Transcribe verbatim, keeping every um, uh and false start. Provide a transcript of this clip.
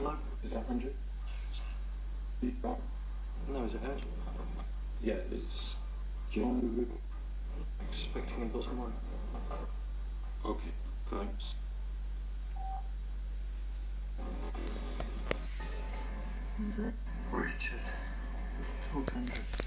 Hello? Is that Andrew? No, is it urgent? Yeah, it's John. Expecting him till tomorrow. Okay, thanks. Who's it? Richard. Talk, Andrew.